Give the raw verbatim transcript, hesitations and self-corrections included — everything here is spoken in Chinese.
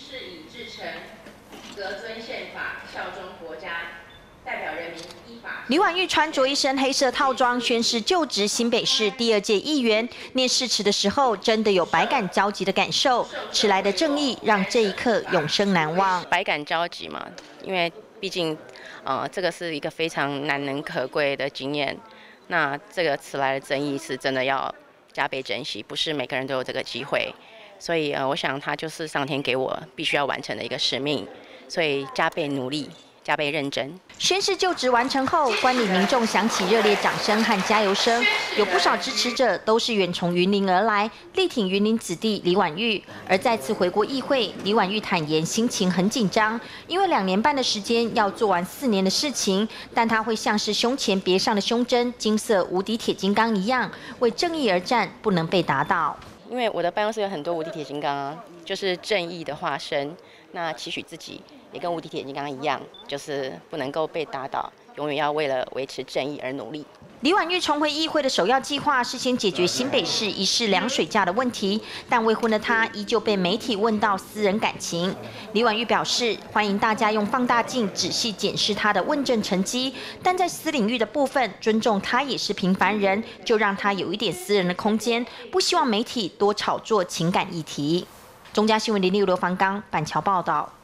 是以至诚、格遵宪法、效忠国家，代表人民依法。李婉玉穿着一身黑色套装宣誓就职新北市第二届议员，念誓词的时候，真的有百感交集的感受。迟来的正义让这一刻永生难忘。 百感交集嘛，因为毕竟，呃，这个是一个非常难能可贵的经验。那这个迟来的正义是真的要加倍珍惜，不是每个人都有这个机会。所以，呃，我想它就是上天给我必须要完成的一个使命，所以加倍努力。加倍认真。 宣誓就职完成后，观礼民众响起热烈掌声和加油声，有不少支持者都是远从云林而来，力挺云林子弟李婉玉。而再次回国议会，李婉玉坦言心情很紧张，因为两年半的时间要做完四年的事情，但他会像是胸前别上的胸针金色无敌铁金刚一样，为正义而战，不能被打倒。 因为我的办公室有很多无敌铁金刚啊，就是正义的化身。那期许自己也跟无敌铁金刚一样，就是不能够被打倒，永远要为了维持正义而努力。李婉玉重回议会的首要计划是先解决新北市一市两水价的问题，但未婚的她依旧被媒体问到私人感情。李婉玉表示，欢迎大家用放大镜仔细检视她的问政成绩，但在私领域的部分，尊重她也是平凡人，就让她有一点私人的空间，不希望媒体多炒作情感议题。中嘉新闻零六刘凡刚板桥报道。